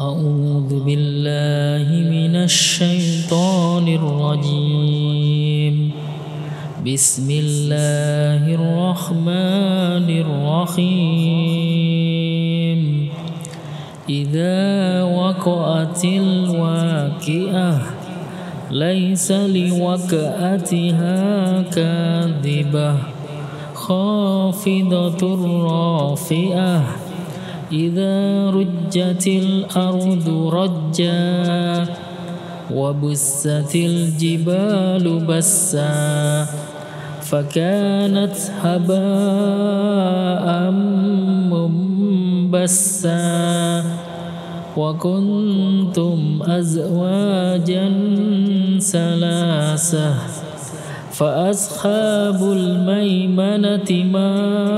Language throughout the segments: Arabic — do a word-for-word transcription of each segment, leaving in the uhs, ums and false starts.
أعوذ بالله من الشيطان الرجيم. بسم الله الرحمن الرحيم. إذا وقعت الواقعة ليس لوقعتها كاذبة خافضة رافعة إذا رجت الأرض رجا وبست الجبال بسا فكانت هباء منبسا وكنتم أزواجا ثلاثة فأصحاب الميمنة ما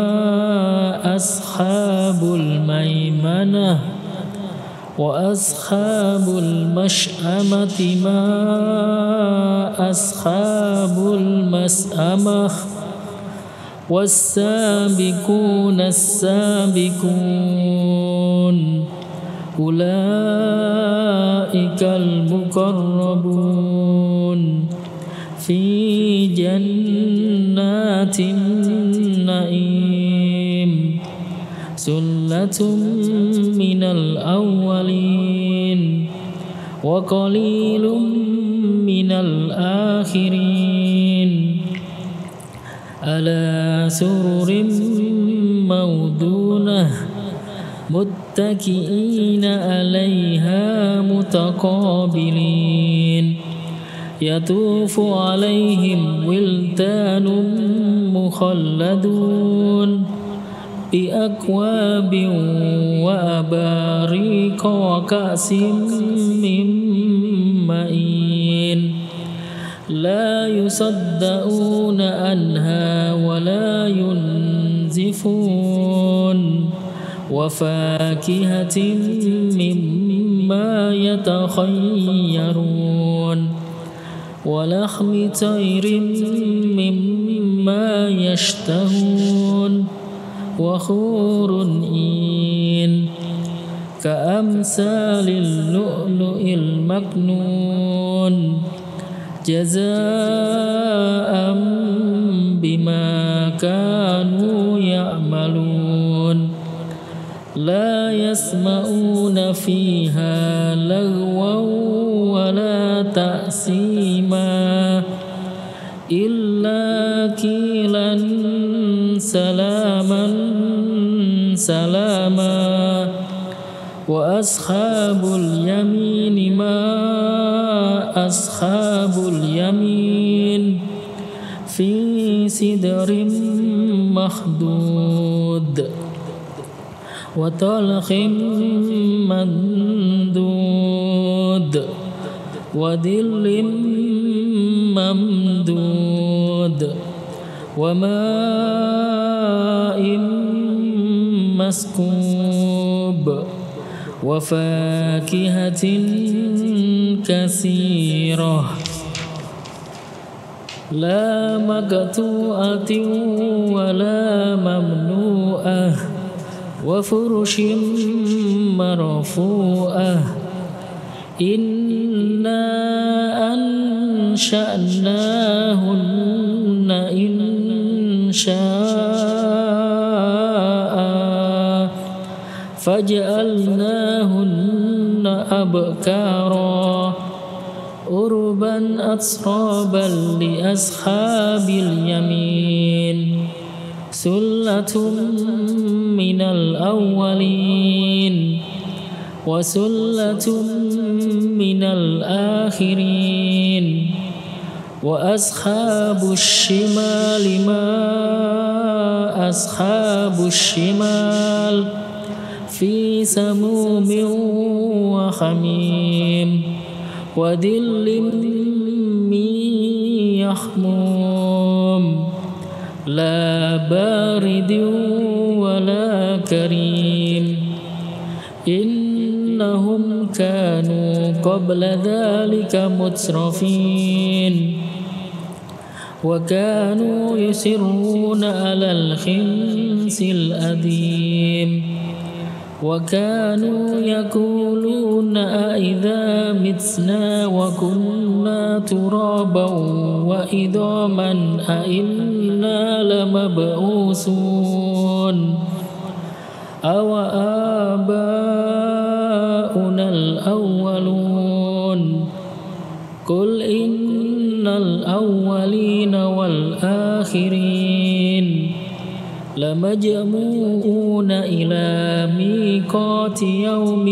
أصحاب الميمنة وأصحاب المشأمة ما أصحاب المشأمة والسابقون السابقون أولئك المقربون في جنات النعيم سلة من الأولين وقليل من الآخرين على سرر موضونة متكئين عليها متقابلين يطوف عليهم ولدان مخلدون بأكواب وأباريق وكأس من معين لا يصدعون عنها ولا ينزفون وفاكهة مما يتخيرون ولحم طير مما يشتهون وحور عين كأمثال اللؤلؤ المكنون جزاء بما كانوا يعملون لا يسمعون فيها لغوا ولا تأثيما إلا قيلا سلاما سلاما وأصحاب اليمين ما أصحاب اليمين في سدر مخضود وطلق ممدود وظل ممدود وماء مسكوب وفاكهة كثيرة لا مقطوعة ولا ممنوعة وفرش مرفوعة إنا أنشأناهن إن شاء فجعلناهن أبكارا عربا أترابا لأصحاب اليمين سلة من الأولين وسلة من الآخرين وأصحاب الشمال ما أصحاب الشمال في سموم وحميم وظل من يحموم لا بارد ولا كريم إنهم كانوا قبل ذلك مترفين وكانوا يصرون على الخنس الأثيم وكانوا يقولون أإذا متنا وكنا ترابا وعظاما أإنا لمبعوثون أو آباؤنا الأولون قل إن الأولين والآخرين لمجموعون إلى ميقات يوم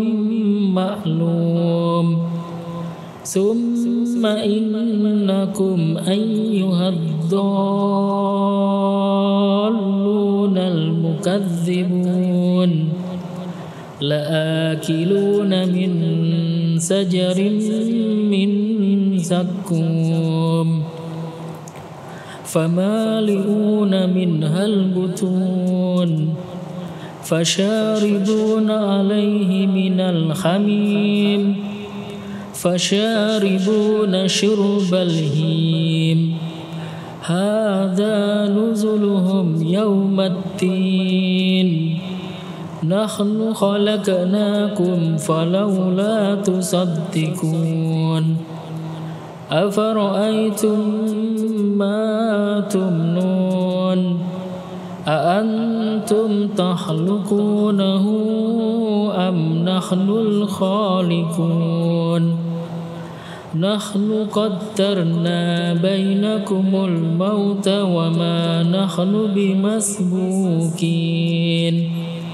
معلوم ثم إنكم أيها الضالون المكذبون لآكلون من شجر من زقوم فمالئون منها البطون فشاربون عليه من الحميم فشاربون شرب الهيم هذا نزلهم يوم الدين نحن خلقناكم فلولا تصدقون أفرأيتم ما تمنون أأنتم تخلقونه أم نحن الخالقون نحن قدرنا بينكم الموت وما نحن بمسبوقين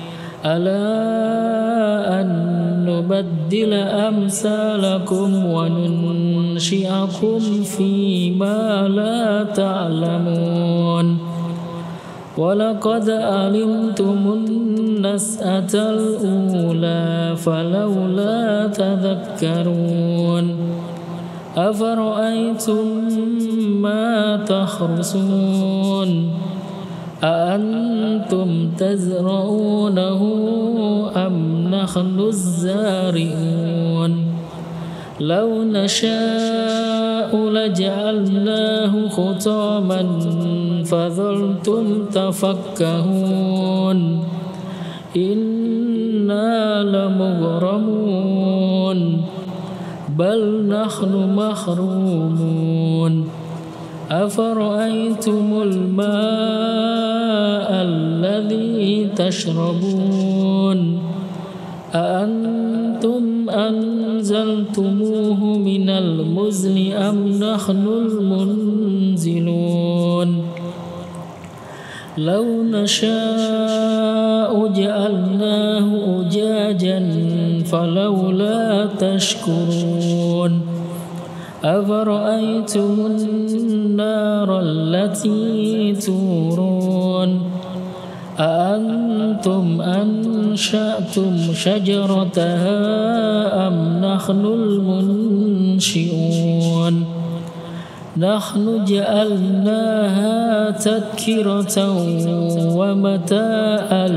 ألا أن نبدل أمثالكم وننشئكم فيما لا تعلمون ولقد علمتم النشأة الأولى فلولا تذكرون أفرأيتم ما تحرثون أأنتم تزرعونه أم نحن الزارعون لو نشاء لجعلناه خطاما فظلتم تفكهون إنا لمغرمون بل نحن محرومون أفرأيتم الماء الذي تشربون أأنتم أنزلتموه من المزن أم نحن المنزلون لو نشاء جعلناه أجاجا فلولا تشكرون أفرأيتم النار التي تورون أأنتم أنشأتم شجرتها أم نحن المنشئون نحن جعلناها تذكرة ومتاعا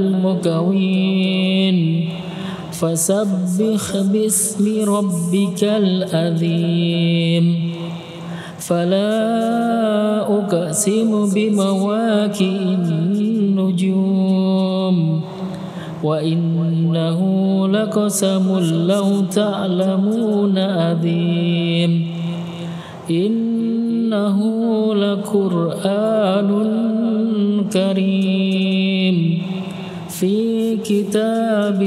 للمقوين فسبح باسم ربك العظيم فلا أقسم بمواقع النجوم وإنه لقسم لو تعلمون عظيم إنه لقرآن كريم في كتاب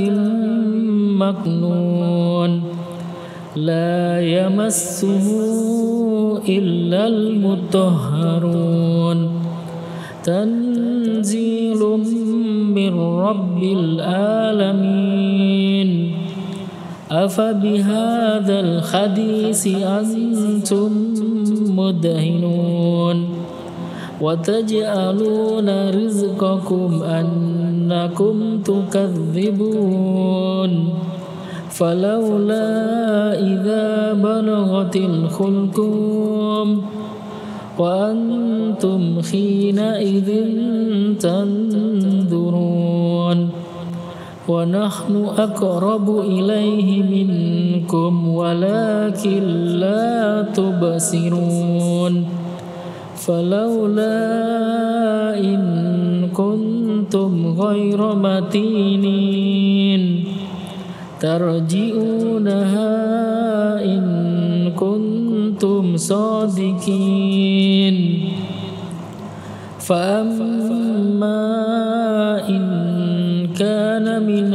مكنون لا يمسه إلا المطهرون تنزيل من رب العالمين أفبهذا الحديث أنتم مدهنون وتجعلون رزقكم أنكم تكذبون فلولا إذا بلغت الحلقوم وأنتم حينئذ تنظرون ونحن أقرب إليه منكم ولكن لا تبصرون فلولا إن كنتم غير مدينين ترجعونها إن كنتم صادقين فأما إن كان من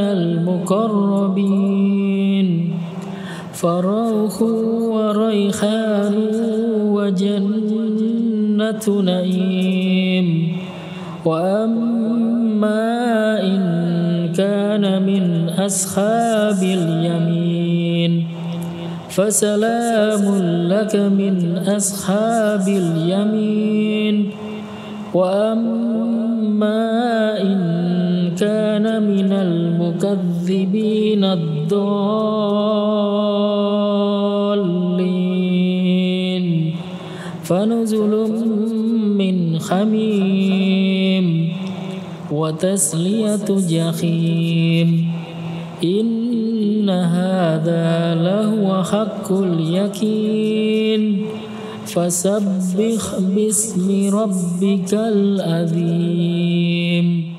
المقربين فروح وريحان وجنة نعيم وأما إن كان من أصحاب اليمين فسلام لك من أصحاب اليمين وأما إن كان من المكذبين الضالين فنزل من حميم وتسلية جحيم إن هذا لهو حق اليقين فسبح باسم ربك العظيم.